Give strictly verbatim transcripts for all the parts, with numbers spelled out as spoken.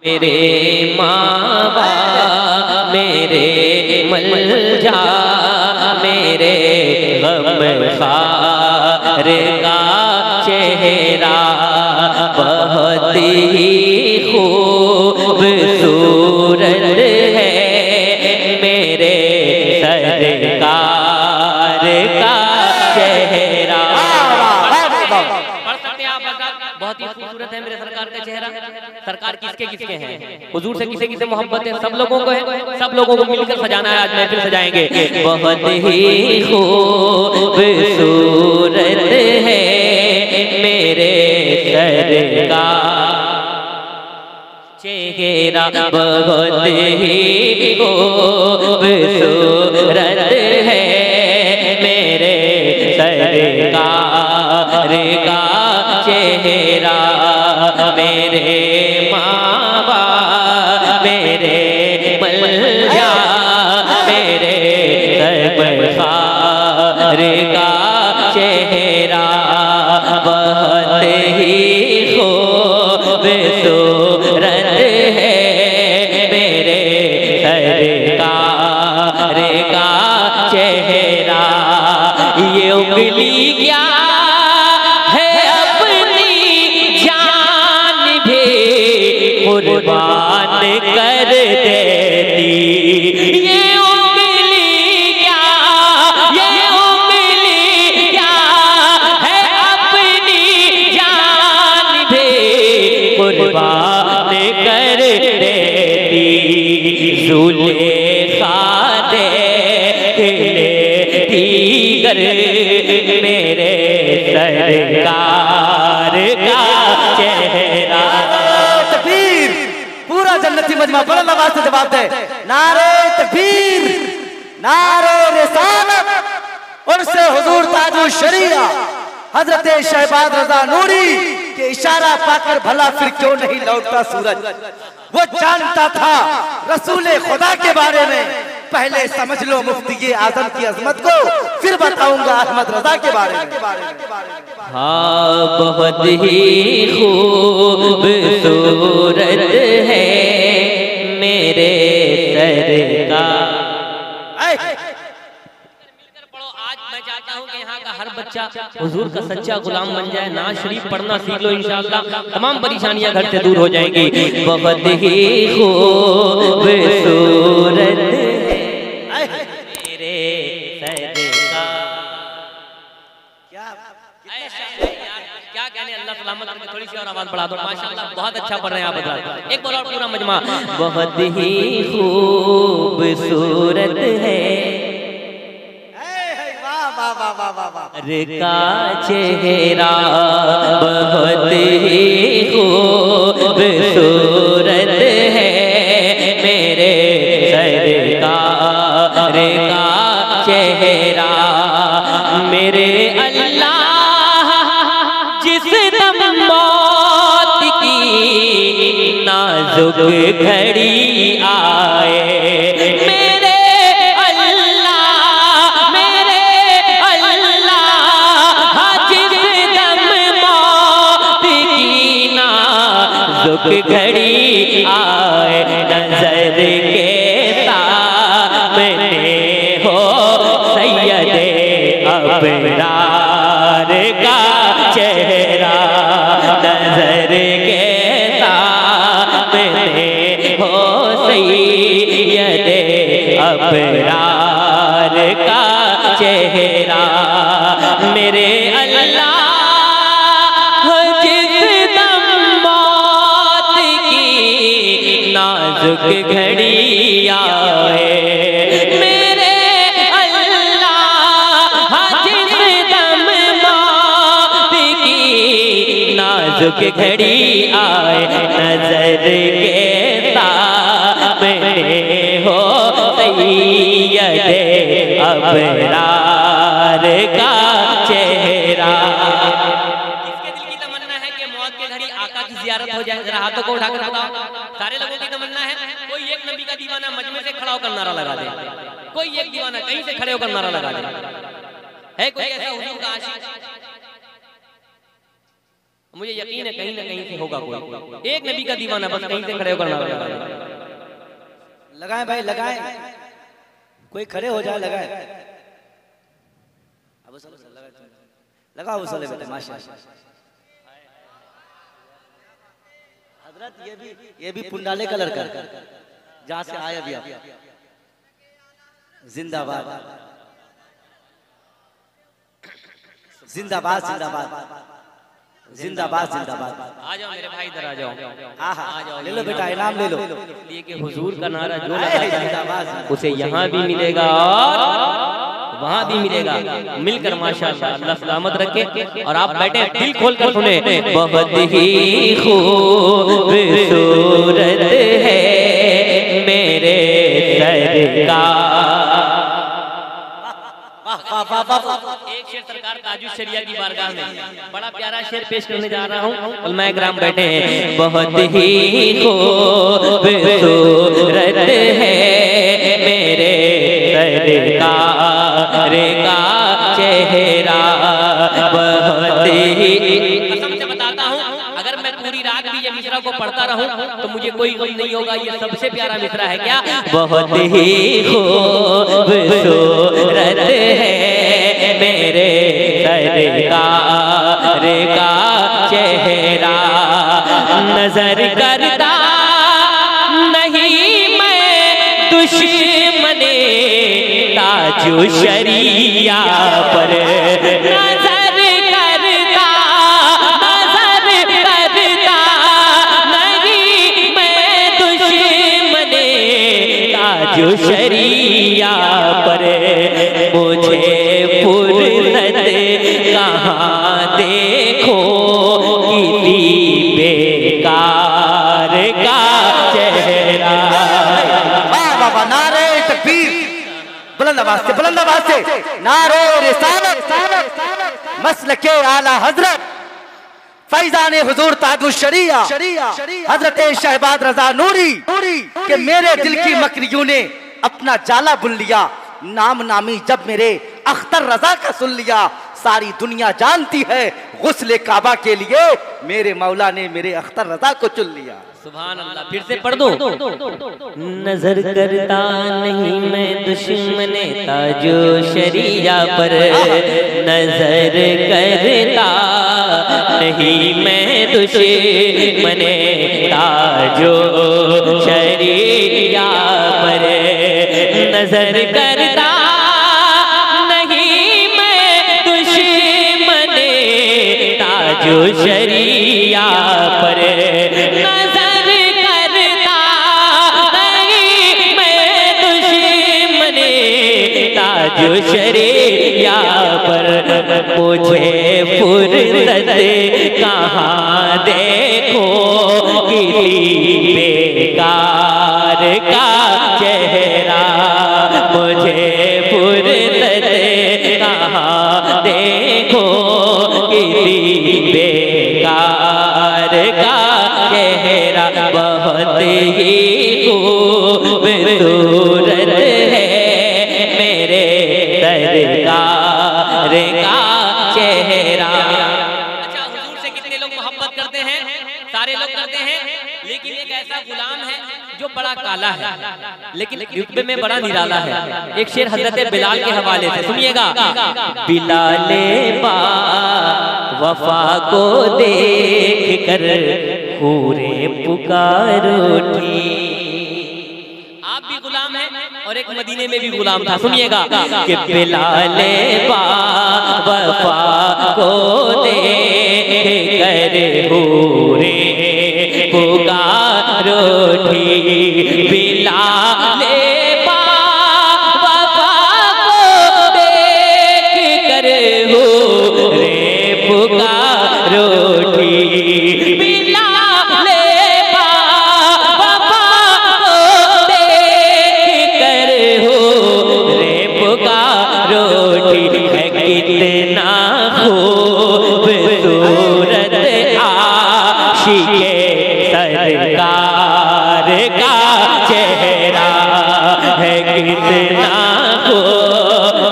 मेरे माँ बाप मेरे मलजा मेरे गमखार का चेहरा बहुत ही खूबसूरत है मेरे सरकार का चेहरा। बहुत ही खूबसूरत है मेरे सरकार का चेहरा। सरकार किसके किसके हैं? हुजूर से किसे किसे मोहब्बत है? सब लोगों को है। सब लोगों को मिलकर सजाना है। आज महफिल सजाएंगे। बहुत ही खूबसूरत है मेरे सरकार चेहरा बहुत ही खूबसूरत है मेरे सरकार का चेहरा। मेरे माँ बाप मेरे मलजा मेरे सरकार का चेहरा बहुत ही खूबसूरत है मेरे सरकार का चेहरा। ये उंगली क्या है अपनी जान भी कुर्बान कर देती। ये उंगली क्या ये उंगली क्या है अपनी जान भी कुर्बान कर देती। ज़ुलेखा देखती गर मेरे सरकार का चेहरा। तकबीर! पूरा जन्नती मजमा बुलंद आवाज से जवाब दे। नारे तकबीर, नारे रिसालत, उनसे हुजूर ताजुल शरीया हजरत शहबाज रजा नूरी के इशारा पाकर भला फिर क्यों नहीं लौटता सूरज। वो जानता था रसूले खुदा के बारे में। पहले समझ लो मुफ्ती आजम की अजमत को, फिर बताऊंगा अहमद रजा के बारे में। हाँ बहुत ही खूबसूरत है मेरे सरकार। मिलकर पढ़ो। आज मैं चाहता हूँ कि यहाँ का हर बच्चा हुजूर का सच्चा गुलाम बन जाए। नाज शरीफ पढ़ना सीख लो, इंशाअल्लाह तमाम परेशानियां घर से दूर हो जाएंगी। बहुत ही खूबसूरत मेरे सरकार। क्या कहने, अल्लाह सलामत रखे। थोड़ी सी और आवाज बढ़ा दो। माशाअल्लाह बहुत अच्छा पढ़ रहे हैं आप। एक बार और पूरा मजमा। बहुत ही खूबसूरत है का चेहरा बहुत ही खूबसूरत है मेरे सरकार का चेहरा। मेरे अल्लाह जिस दम मौत की नाजुक घड़ी आए, मेरे अल्लाह मेरे अल्लाह जिस दम मौत की नाजुक घड़ी आए, नजर के सामने हो सैयदे अबरार का चेहरा। नजर के सामने हो सैयदे अबरार का चेहरा। मेरे अल्लाह जिस दम मौत की नाजुक घड़ी आए, मेरे अल्लाह जिस दम मौत की नाजुक घड़ी आए, नजर के सामने हो सैयदे अबरार का चेहरा। किसके दिल की तमन्ना है कि मौत के घड़ी आका की जियारत हो जाए? जरा हाथों को उठाकर बताओ। सारे लोगों की तमन्ना है। कोई एक नबी का दीवाना मजमे से खड़ा होकर नारा लगा दे। कोई एक दीवाना कहीं से खड़े होकर नारा लगा दे। है कोई ऐसा हुजूर का आशिक? मुझे यकीन है कहीं ना कहीं से होगा कोई एक नबी का दीवाना, बस कहीं से खड़े होकर नारा लगाएं भाई लगाएं, कोई खड़े हो जाए लगाएं। अब लगा वो साले बेटे माशाल्लाह। हजरत ये भी ये भी पुंडाले का लड़का जहां से आए अभी आप, जिंदाबाद जिंदाबाद जिंदाबाद जिंदाबाद जिंदाबाद। आ जाओ मेरे भाई, इधर आ जाओ। हाँ हाँ आ जाओ, ले लो बेटा इनाम ले लो। इसलिए कि हुजूर का नारा जो लगाता है उसे यहाँ भी मिलेगा और वहाँ भी मिलेगा, मिलकर माशाअल्लाह। अल्लाह सलामत रखे। और आप बैठे दिल खोल कर सुने। बहुत ही खूबसूरत है मेरे सरकार। एक शेर सरकार ताजुश शरिया की बारगाह में बड़ा प्यारा शेर पेश करने जा रहा हूँ। उलमा इकराम बैठे हैं। बहुत ही खूबसूरत है मेरे सरकार का चेहरा। बहुत ही कसम से बताता हूँ, अगर मैं पूरी रात भी ये मिसरा को पढ़ता रहूं तो मुझे कोई गम नहीं होगा। ये सबसे प्यारा मिसरा है क्या? बहुत ही खूबसूरत है मेरे सरकार का चेहरा। नजर करता नहीं मैं दुश्मने ताजो शरिया पर। नजर करता नजर करता नहीं मैं दुश्मने ताजो शरिया पर। मुझे फुर्सत कहाँ देखो किसी बेकार का चेहरा। बाबा नारे तकबीर, बुलंद आवाज से बुलंद आवाज से नारे रिसालत, मसलके आला हजरत फैजान हुजूर ताजुश शरिया हजरत शहबाज रजा नूरी के मेरे दिल की मकरियों ने अपना जाला बुन लिया। नाम नामी जब मेरे अख्तर रजा का सुन लिया। सारी दुनिया जानती है गुस्ले काबा के लिए मेरे मौला ने मेरे अख्तर रजा को चुन लिया। सुभान अल्लाह। फिर से पढ़ दो। नजर करता नहीं मैं दुश्मने ताजो शरिया पर। नजर करता नहीं मैं दुश्मने ताजो शरिया पर। नजर करता नहीं मैं दुश्मने ताजो शरिया पर। नजर करता नहीं मैं दुश्मने ताजो शरिया पर। मुझे फुर्सत कहाँ देखो किसी बेकार का चेहरा। मुझे फुर्सत कहाँ देखो किसी बेकार का चेहरा। बहुत ही खूबसूरत है मेरे सरकार का चेहरा। अच्छा, हुजूर से कितने लोग मोहब्बत करते हैं? सारे लोग करते हैं, लेकिन एक ऐसा गुलाम है जो बड़ा काला है लेकिन रुतबे में बड़ा निराला है। एक शेर हजरत बिलाल के हवाले से सुनिएगा। बिलाले बा वफा को देख कर पूरे पुकार उठी। आप भी गुलाम हैं और एक मदीने में भी गुलाम था। सुनिएगा कि बिलाले बा वफा को देख कर पूरे पुकार उठी। बिलाले बा वफा को देख कर पूरे पुकार उठी। बिलाले बा वफा को देख कर पूरे पुकार उठी। है कितना खूबसूरत आशिके सरकार का चेहरा। है कितना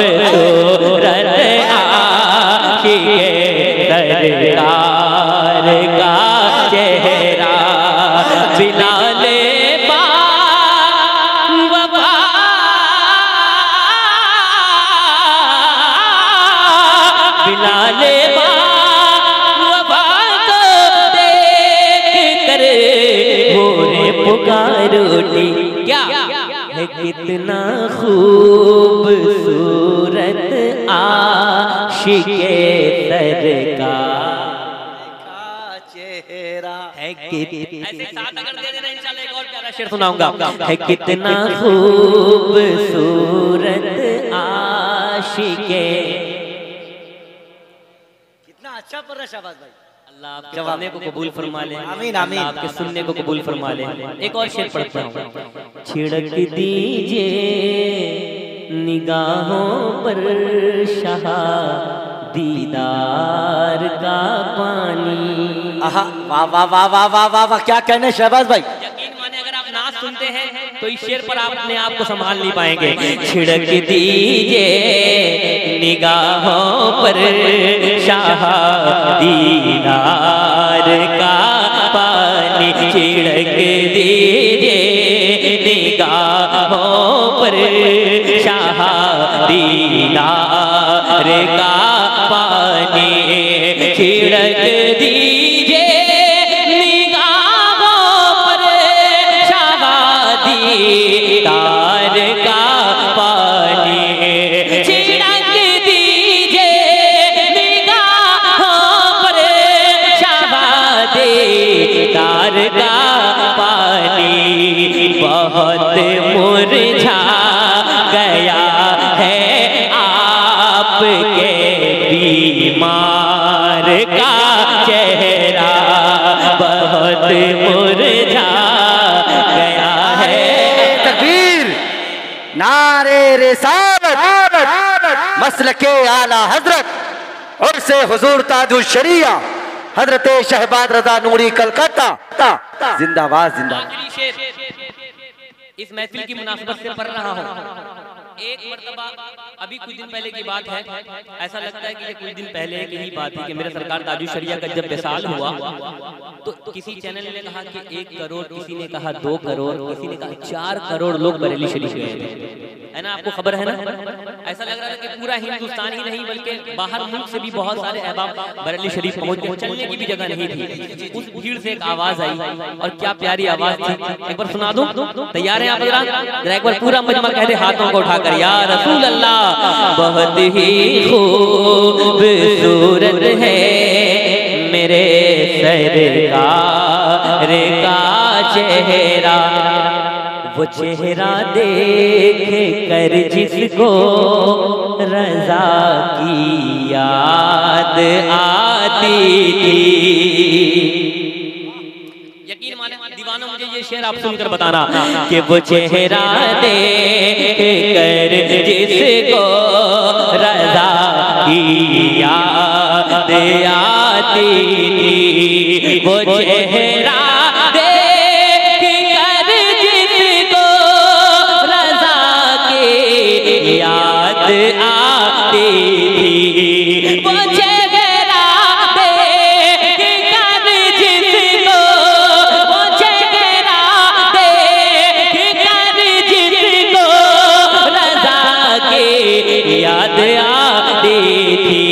खूबसूरत आशिके सरकार रोटी क्या है कितना खूबसूरत आशिके सरकार चेहरा है कितना, ऐसे साथ अगर दे देना इंशाल्लाह एक और प्यारा शेर सुनाऊंगा। है कितना खूबसूरत आशिके, कितना अच्छा पढ़ रहा शाबाश भाई। अल्लाह आपके पढ़ने को कबूल फरमा ले, आमीन आमीन। आपके सुनने को कबूल फरमा ले। एक और शेर पढ़ता हूँ। छिड़क दीजिए निगाहों पर शाह दीदार का पानी। आहा, वाह वाह वाह वाह वाह वाह वाह, क्या कहने शहबाज भाई। यकीन माने अगर आप नाच सुनते हैं तो इस शेर पर आप अपने आप को संभाल नहीं पाएंगे। छिड़क दीजिए निगाहों पर शाह दीदार का पानी, छिड़क दीजिए निगाहों पर शाह दीदार का पानी, छिड़क दीजिए निगाहों पर शाह दीदार का पानी, छिड़क दीजिए निगाहों पर शाह दीदार का पानी। बहुत मुरझा गया है आपके बीमार का चेहरा, बहुत मुरझा गया है। तकबीर, नारे रिसालत, मसलके आला हजरत और से हुजूर ताजुल शरिया हजरत शहबाज रजा नूरी कलकत्ता जिंदाबाद जिंदाबाद। आखिरी शेर इस महफिल की मुनासिबत से पढ़ रहा हूँ। एक मर्तबा अभी कुछ दिन पहले की बात है, ऐसा लगता है कि ये कुछ दिन पहले की ही बात है कि मेरे सरकार ताजुल शरिया का जब विसाल हुआ तो किसी चैनल ने कहा कि एक करोड़, किसी ने कहा दो करोड़, किसी ने कहा चार करोड़ लोग बरेली शरीफ गए थे, है ना? आपको खबर है ना? ऐसा लग रहा था कि पूरा हिंदुस्तान ही नहीं बल्कि बाहर मुल्क से भी बहुत सारे अहबाब बरेली शरीफ पहुंच गए, चलने की भी जगह नहीं थी। उस भीड़ से एक आवाज आई और क्या प्यारी आवाज थी, एक बार सुना दूं? तैयार हैं आप? जरा एक बार पूरा मजमा कह दे हाथों को उठाकर, या रसूल अल्लाह बहुत ही खूबसूरत है मेरे सरकार का चेहरा, वो चेहरा देख कर जिसको रज़ा की याद आती थी। यकीन माने दीवानों, मुझे ये शेर आप सुनकर बताना कि वो चेहरा देख कर जिसको रज़ा की याद आती थी, वो चेहरा देख कर जिसको रज़ा की याद आती थी, वो चेहरा देख कर जिसको, वो चेहरा देख कर जिसको रज़ा की याद आती थी।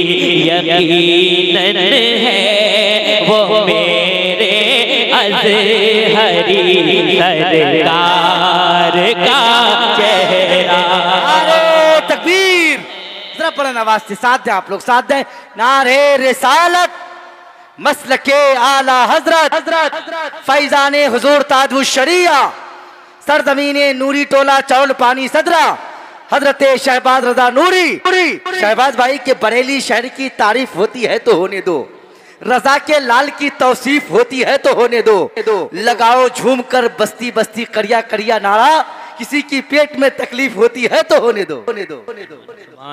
यकीनन है वो मेरे अज़हरी सरकार का चेहरा। अरे तकबीर, जरा पढ़ें आवाज से, साथ दें आप लोग, साथ दें। नारे रिसालत मसलके आला हजरत फैजाने हुजूर ताजुल शरिया सरजमीने नूरी टोला चौल पानी सदरा हजरत शहबाज रजा नूरी। शहबाज भाई के बरेली शहर की तारीफ होती है तो होने दो, रजा के लाल की तौसीफ होती है तो होने दो। लगाओ झूम कर बस्ती बस्ती करिया करिया नारा, किसी की पेट में तकलीफ होती है तो होने दो, होने दो, होने दो।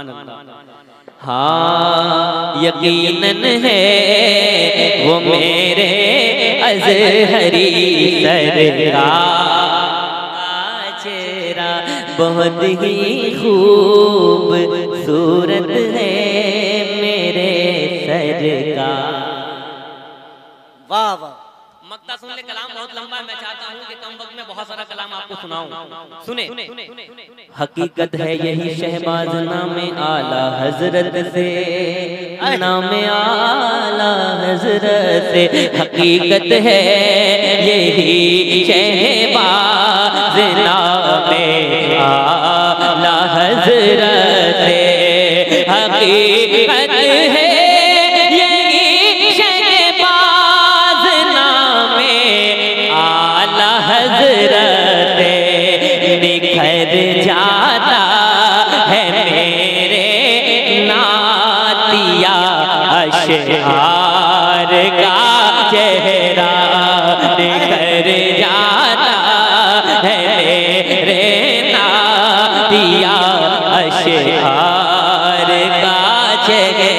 हाँ यकीनन है वो मेरे अज़हरी सरकार चेहरा बहुत ही खूबसूरत है मेरे सरकार। वाह वाह, मक्ता सुन ले, कलाम बहुत लंबा है, मैं चाहता हूँ कि कम वक्त में बहुत सारा कलाम आपको सुनाऊं। सुने, हकीकत है यही शहबाज नामे आला हजरत से, नामे आला हजरत से, हकीकत है यही शहबाज का चेहरा निखर जाता है मेरे नातिया अशआर का चेहरा